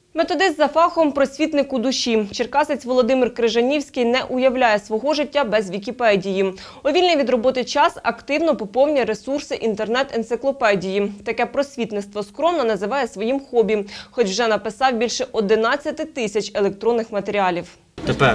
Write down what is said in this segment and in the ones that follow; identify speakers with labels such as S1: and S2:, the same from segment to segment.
S1: Методист за фахом, просвітник у душі. Черкасець Володимир Крижанівський не уявляє свого життя без Вікіпедії. У вільний від роботи час активно поповнює ресурси інтернет-енциклопедії. Таке просвітництво скромно називає своїм хобі, хоч вже написав більше 11 тисяч електронних матеріалів.
S2: Тепер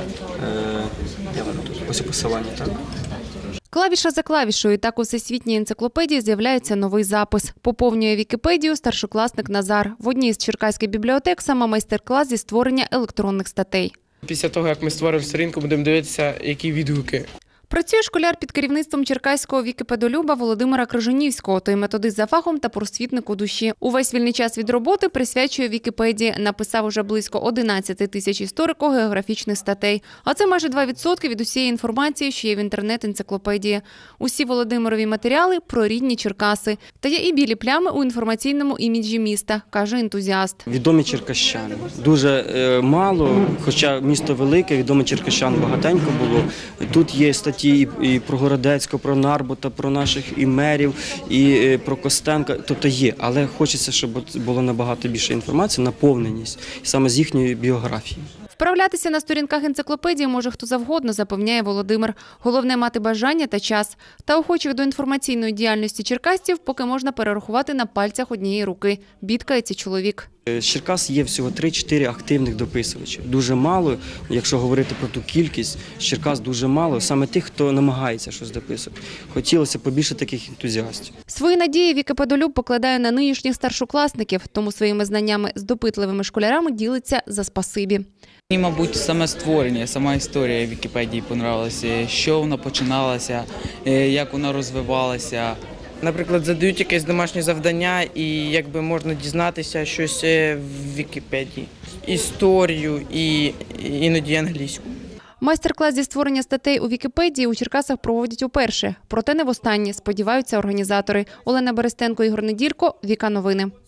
S2: я вам тут ось посилання, так?
S3: Клавіша за клавішою. Так у Всесвітній енциклопедії з'являється новий запис. Поповнює Вікіпедію старшокласник Назар. В одній з черкаських бібліотек саме майстер-клас зі створення електронних статей.
S4: Після того, як ми створимо сторінку, будемо дивитися, які відгуки.
S3: Працює школяр під керівництвом черкаського вікіпедолюба Володимира Крижанівського. Той методист за фахом та просвітник у душі. Увесь вільний час від роботи присвячує Вікіпедії. Написав уже близько 11 тисяч історико-географічних статей. А це майже 2% від усієї інформації, що є в інтернет-енциклопедії. Усі Володимирові матеріали про рідні Черкаси. Та є і білі плями у інформаційному іміджі міста, каже ентузіаст.
S2: Відомі черкащани. Дуже мало, хоча місто велике, відомих черкащан багатенько було. Тут є статті і про Городецького, про Нарбута, про наших і мерів, і про Костенка. Тобто є, але хочеться, щоб було набагато більше інформації, наповненість саме з їхньої біографії.
S3: Вправлятися на сторінках енциклопедії може хто завгодно, запевняє Володимир. Головне – мати бажання та час. Та охочих до інформаційної діяльності черкасців поки можна перерахувати на пальцях однієї руки. Бідкається чоловік.
S2: З Черкас є всього 3-4 активних дописувачів. Дуже мало, якщо говорити про ту кількість, з Черкас дуже мало, саме тих, хто намагається щось дописувати. Хотілося побільше таких ентузіастів.
S3: Свої надії вікіпедолюб покладає на нинішніх старшокласників, тому своїми знаннями з допитливими школярами ділиться за спасибі.
S5: Мені, мабуть, саме створення, сама історія Вікіпедії подобалася, що вона починалася, як вона розвивалася.
S4: Наприклад, задають якесь домашнє завдання і якби можна дізнатися щось в Вікіпедії. Історію і іноді англійську.
S3: Майстер-клас зі створення статей у Вікіпедії у Черкасах проводять уперше. Проте не востаннє, сподіваються організатори. Олена Берестенко, Ігор Неділько, Віка Новини.